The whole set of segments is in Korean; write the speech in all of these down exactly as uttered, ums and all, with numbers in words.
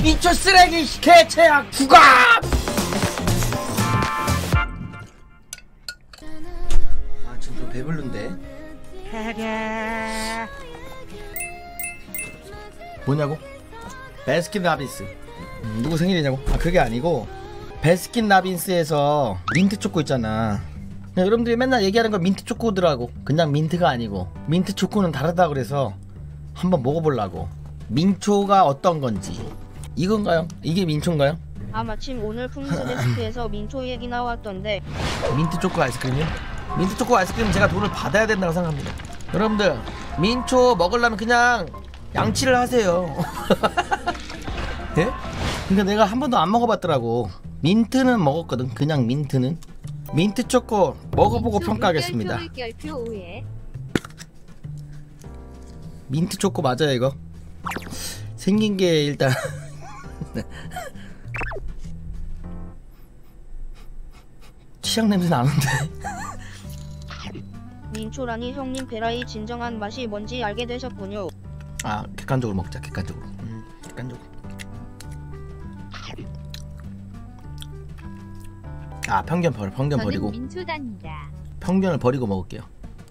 민초 쓰레기 개체약 부가. 아 지금 좀 배불른데. 뭐냐고? 베스킨라빈스. 음, 누구 생일이냐고? 아 그게 아니고 베스킨라빈스에서 민트 초코 있잖아. 여러분들이 맨날 얘기하는 건 민트 초코더라고. 그냥 민트가 아니고 민트 초코는 다르다 그래서 한번 먹어보려고. 민초가 어떤 건지. 이건가요? 이게 민초인가요? 아 마침 오늘 풍스 레시피에서 민초 얘기 나왔던데. 민트 초코 아이스크림이요? 민트 초코 아이스크림 제가 돈을 받아야 된다고 생각합니다. 여러분들 민초 먹으려면 그냥 양치를 하세요. 예? 그러니까 내가 한 번도 안 먹어봤더라고. 민트는 먹었거든. 그냥 민트는. 민트 초코 먹어보고 평가하겠습니다. 민트 초코 맞아요 이거? 생긴 게 일단 치약 냄새 나는데. 민초라니 형님 베라의 진정한 맛이 뭔지 알게 되셨군요. 아 객관적으로 먹자. 객관적으로. 음, 객관적으로. 아 편견 버려. 편견 버리고. 민초단이다. 편견을 버리고 먹을게요.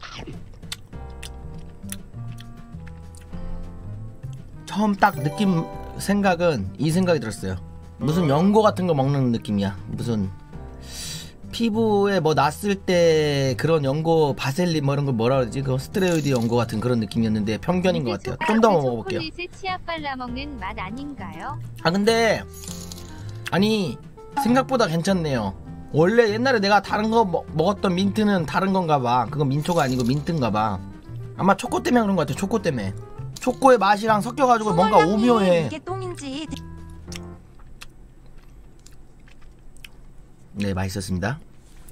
처음 딱 느낌 생각은 이 생각이 들었어요. 무슨 연고 같은 거 먹는 느낌이야. 무슨 피부에 뭐 났을 때 그런 연고 바셀린 뭐 이런 거 뭐라 그러지? 그 스테로이드 연고 같은 그런 느낌이었는데 편견인 것 같아요. 좀 더 먹어볼게요. 초콜릿에 치약 발라 먹는 맛 아닌가요? 아 근데 아니 생각보다 괜찮네요. 원래 옛날에 내가 다른 거 먹, 먹었던 민트는 다른 건가 봐. 그건 민초가 아니고 민트인가 봐. 아마 초코 때문에 그런 것 같아. 초코 때문에. 초코의 맛이랑 섞여가지고 뭔가 오묘해. 이게 똥인지. 네 맛있었습니다.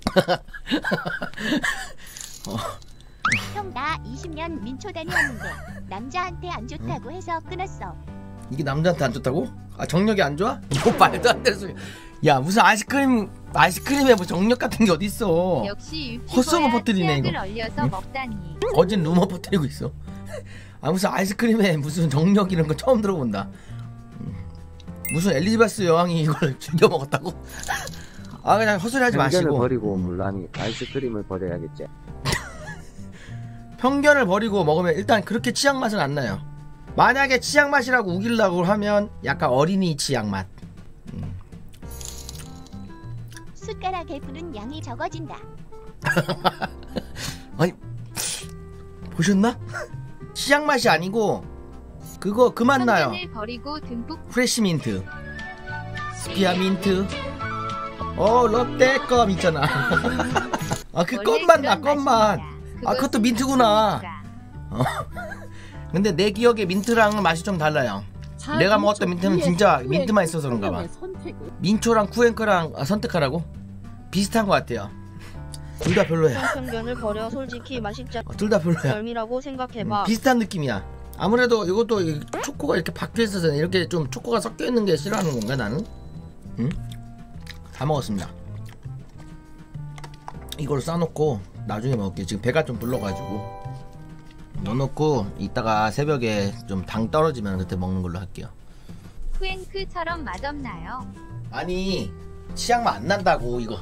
어. 형 나 이십 년 민초단이었는데 남자한테 안 좋다고 해서 끊었어. 이게 남자한테 안 좋다고? 아 정력이 안 좋아? 뭐 말도 안 되는 소리. 야 무슨 아이스크림 아이스크림에 뭐 정력 같은 게 어딨어. 역시 헛소문 퍼뜨리네 이거. 얼려서 응? 먹다니. 거진 루머 퍼뜨리고 있어. 아 무슨 아이스크림에 무슨 정력 이런 거 처음 들어본다. 음. 무슨 엘리자베스 여왕이 이걸 즐겨 먹었다고? 아 그냥 헛소리 하지 마시고. 편견을 버리고 물라니 아이스크림을 버려야겠지. 편견을 버리고 먹으면 일단 그렇게 치약 맛은 안 나요. 만약에 치약 맛이라고 우기려고 하면 약간 어린이 치약 맛. 음. 숟가락에 부른 양이 적어진다. 아니 보셨나? 치약 맛이 아니고 그거 그 맛 나요. 버리고 듬뿍 프레시 민트, 스피아민트, 어 롯데껌 있잖아. 아 그 껌만 나 껌만. 아 그것도 민트구나. 어. 근데 내 기억에 민트랑은 맛이 좀 달라요. 내가 먹었던 민트는 진짜 민트만 있어서 그런가 봐. 민초랑 쿠앤크랑 아, 선택하라고? 비슷한 것 같아요. 둘 다 별로야. 편견을 버려 솔직히 맛있잖아. 어, 둘 다 별로야. 별미라고 생각해봐. 음, 비슷한 느낌이야. 아무래도 이것도 초코가 이렇게 박혀 있어서 이렇게 좀 초코가 섞여 있는 게 싫어하는 건가 나는? 응? 다 먹었습니다. 이걸 싸놓고 나중에 먹을게요. 지금 배가 좀 불러가지고 넣어놓고 이따가 새벽에 좀 당 떨어지면 그때 먹는 걸로 할게요. 쿠앤크처럼 맛없나요? 아니 치약 맛 안 난다고 이거.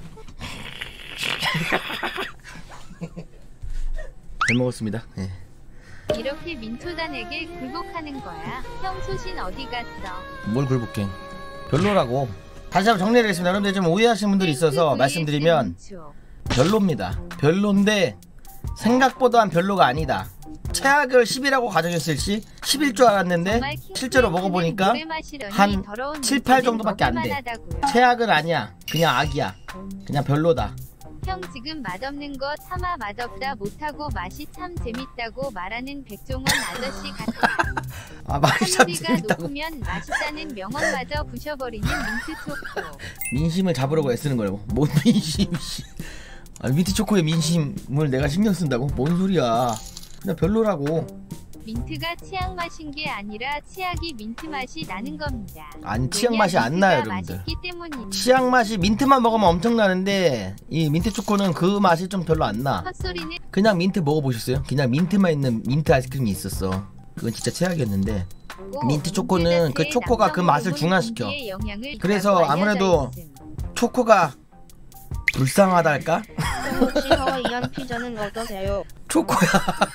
잘 먹었습니다. 네. 이렇게 민초단에게 굴복하는 거야. 형 소신 어디 갔어? 뭘 굴복해. 별로라고. 다시 한번 정리하겠습니다. 여러분들 좀 오해하시는 분들이 있어서 말씀드리면 별로입니다. 별로인데 생각보다는 별로가 아니다. 최악을 십이라고 가정했을 시 십일 줄 알았는데 실제로 먹어보니까 한 칠, 팔 정도밖에 안 돼. 최악은 아니야. 그냥 악이야. 그냥 별로다. 형 지금 맛없는 거 참아 맛없다 못하고 맛이 참 재밌다고 말하는 백종원 아저씨 같아. 아 맛이 참 칼로리가 재밌다고. 높으면 맛있다는 명언마저 부셔버리는 민트 초코. 민심을 잡으려고 애쓰는 거라고. 뭔 민심. 아, 민트 초코의 민심을 내가 신경 쓴다고? 뭔 소리야. 그냥 별로라고. 민트가 치약 맛인 게 아니라 치약이 민트 맛이 나는 겁니다. 아니 치약 맛이 안 나요 여러분들. 치약 맛이 민트만 먹으면 엄청 나는데 이 민트 초코는 그 맛이 좀 별로 안 나. 헛소리는 그냥 민트 먹어보셨어요? 그냥 민트만 있는 민트 아이스크림이 있었어. 그건 진짜 최악이었는데 같고 민트 초코는 그 초코가 그 맛을 중화시켜. 그래서 그래서 아무래도 초코가 불쌍하달까? 혹시 하와이안 피자는 어떠세요? 초코야.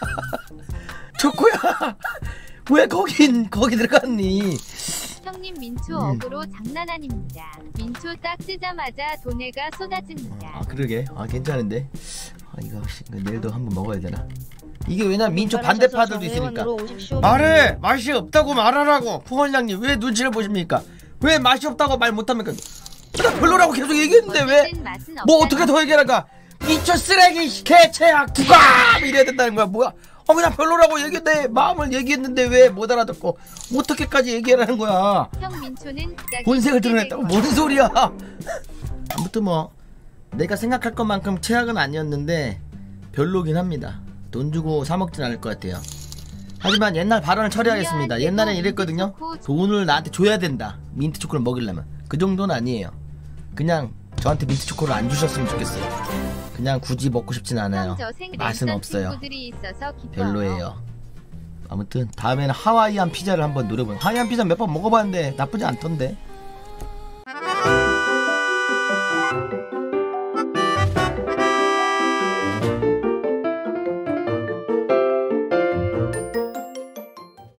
초코야. 왜 거긴 거기 들어갔니? 형님 민초 음. 어그로 장난 아닙니다. 민초 딱 뜨자마자 돈해가 쏟아집니다. 아 그러게. 아 괜찮은데. 아 이거 혹시 내일도 한번 먹어야 되나? 이게 왜냐면 민초 반대파들도 있으니까. 말해. 맛이 없다고 말하라고. 부원장님 왜 눈치를 보십니까? 왜 맛이 없다고 말 못합니까? 나 별로라고 계속 얘기했는데 왜? 어쨌든 맛은 뭐 없다는 어떻게 더 얘기할까? 민초 쓰레기 개체약 두감 이래야 된다는 거야. 뭐야? 어 그냥 별로라고 얘기했는데 마음을 얘기했는데 왜 못 알아듣고 어떻게까지 얘기하라는 거야? 형 민초는 그닥 본색을 쉽게 드러냈다고? 될 뭔 소리야? 아무튼 뭐 내가 생각할 것만큼 최악은 아니었는데 별로긴 합니다. 돈 주고 사 먹진 않을 것 같아요. 하지만 옛날 발언을 처리하겠습니다. 옛날엔 이랬거든요. 돈을 나한테 줘야 된다. 민트 초코를 먹이려면. 그 정도는 아니에요. 그냥 저한테 민트 초코를 안 주셨으면 좋겠어요. 그냥 굳이 먹고 싶진 않아요. 맛은 없어요. 별로예요. 아무튼 다음에는 하와이안 피자를 한번 노려보요. 하와이안 피자 몇 번 먹어봤는데 나쁘지 않던데.